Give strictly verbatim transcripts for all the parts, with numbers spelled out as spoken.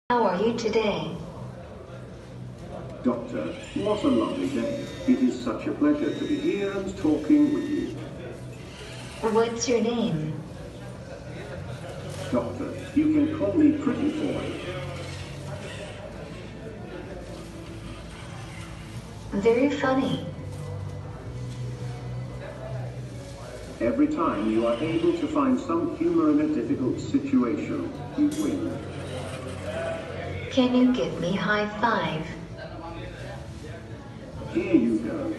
How are you today? Doctor, what a lovely day. It is such a pleasure to be here and talking with you. What's your name? Doctor, you can call me Pretty Boy. Very funny. Every time you are able to find some humor in a difficult situation, you win. Can you give me high five? Here you go.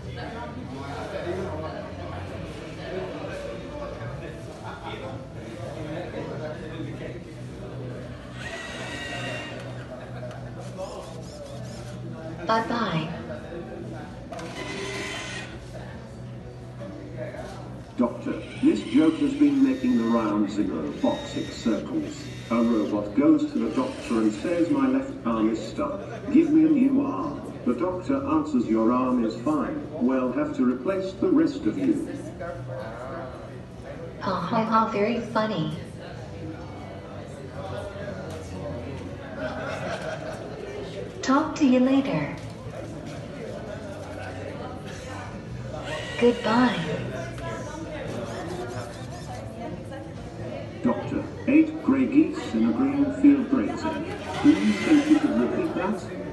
Bye-bye. Doctor, this joke has been making the rounds in robotics circles. A robot goes to the doctor and says, "My left arm is stuck. Give me a new arm." The doctor answers, "Your arm is fine. Well, have to replace the rest of you." Ha ha ha, very funny. Talk to you later. Goodbye. Doctor, eight grey geese in a green field grazing. Do you think you could repeat that?